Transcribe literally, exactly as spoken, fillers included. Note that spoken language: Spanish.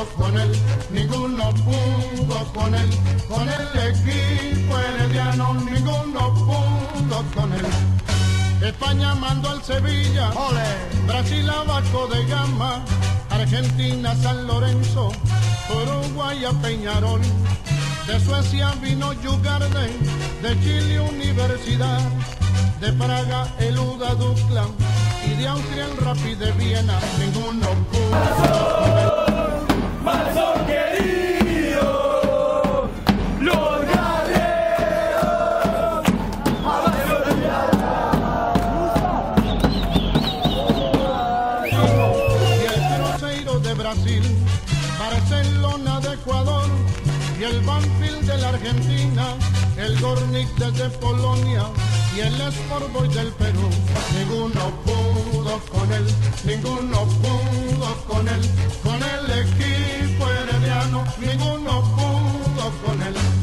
pudo con él, ninguno pudo con él, con el equipo herediano, ninguno pudo con él. España mandó al Sevilla, ¡ole! Brasil a Vasco de Gama, Argentina a San Lorenzo, Uruguay a Peñarol, de Suecia vino Jugarden, de Chile Universidad, de Praga el U D A Duklan y de Austria el Rapid de Viena, ninguno pudo con él. ¡Mazón querido! ¡Los guerreros! Y el Cruzeiro de Brasil, Barcelona de Ecuador, y el Banfield de la Argentina, el Gornik desde Polonia, y el Sport Boys del Perú. Ninguno pudo con él, ninguno pudo con él, con el equipo herediano, ninguno pudo con él.